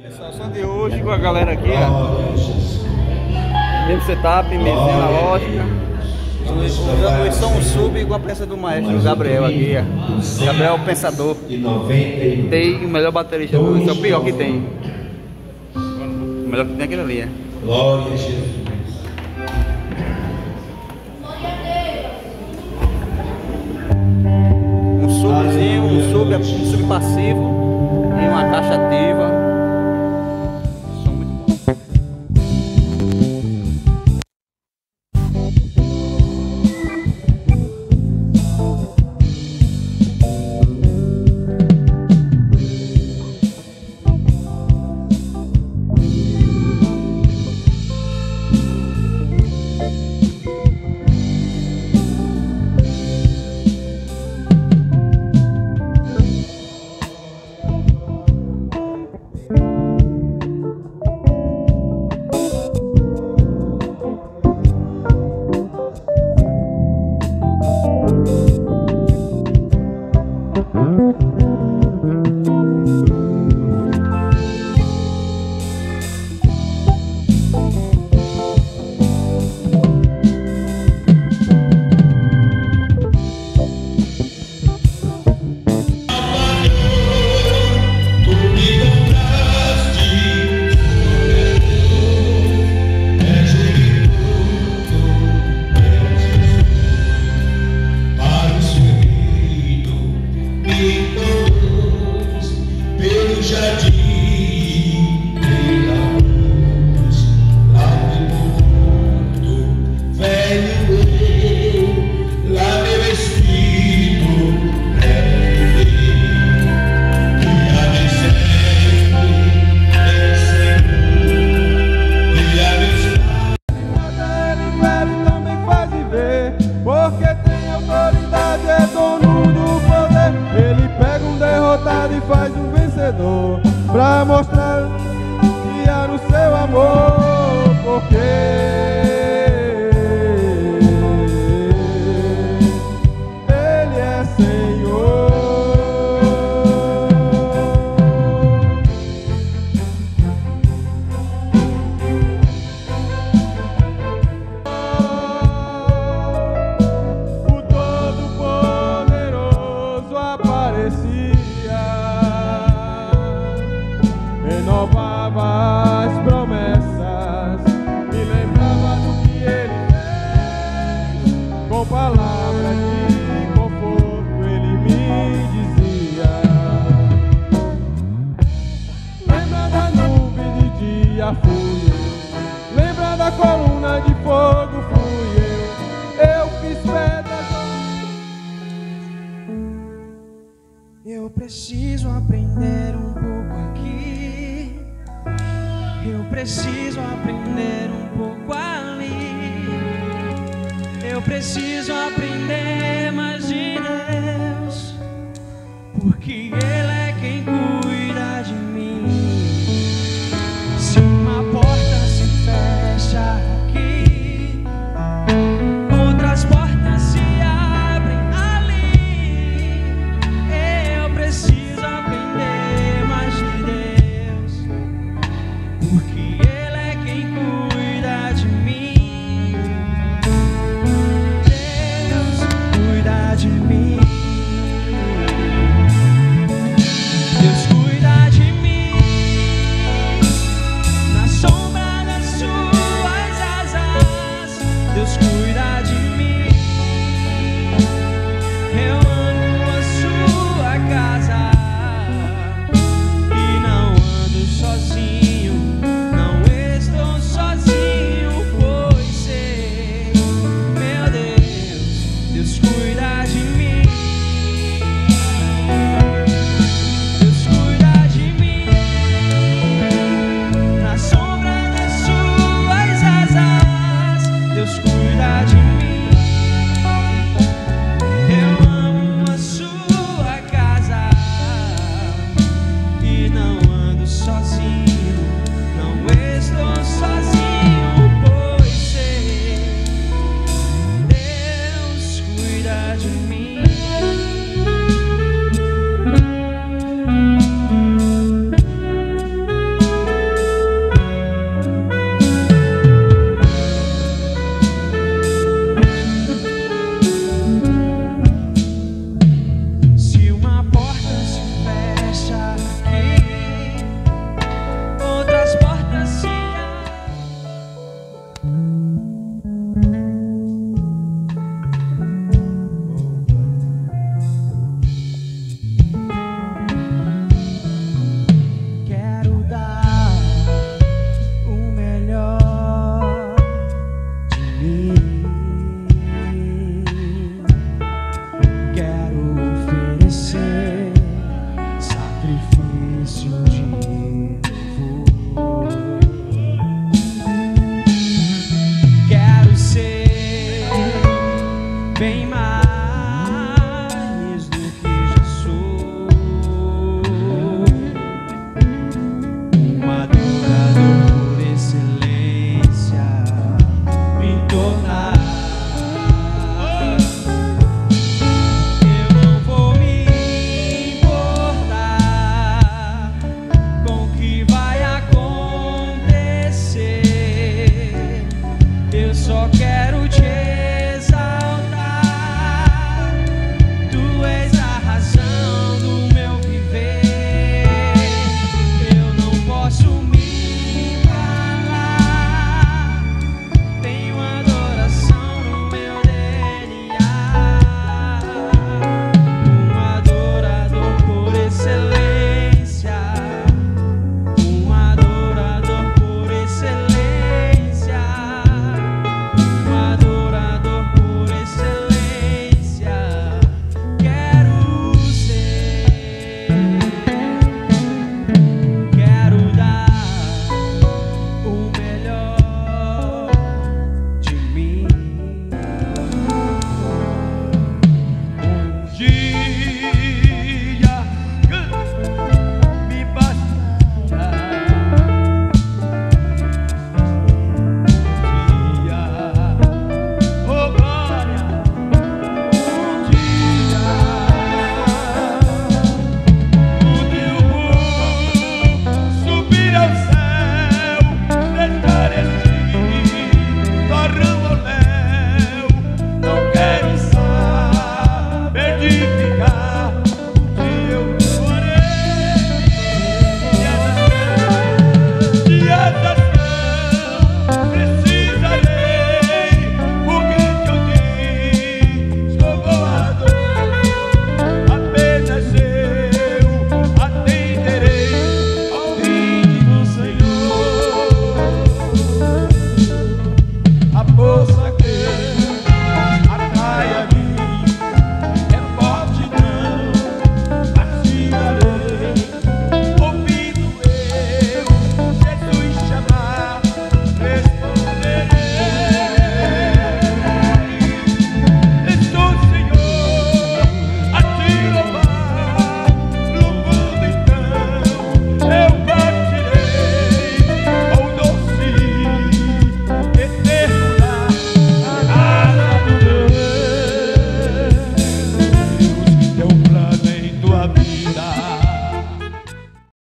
Situação de hoje com a galera aqui, ó. Mesmo setup, mesinha analógica. Os são sub com a peça do maestro Gabriel aqui, ó. Gabriel o Pensador. Tem o melhor baterista do mundo, é o pior que tem. O melhor que tem é aquele ali, é. Glória a Jesus. Um subzinho, um sub passivo e uma caixa ativa. São muito bons. Porque tem autoridade, é dono do poder. Ele pega um derrotado e faz um vencedor, pra mostrar que há no seu amor. Porque Ele é Senhor. Renovava as promessas, me lembrava do que Ele fez. Com palavras de conforto Ele me dizia. Lembra da nuvem de dia fui eu, lembra da coluna de fogo fui eu fiz pedras. Eu preciso aprender um pouco aqui, eu preciso aprender um pouco ali, eu preciso aprender mais de Deus, porque Ele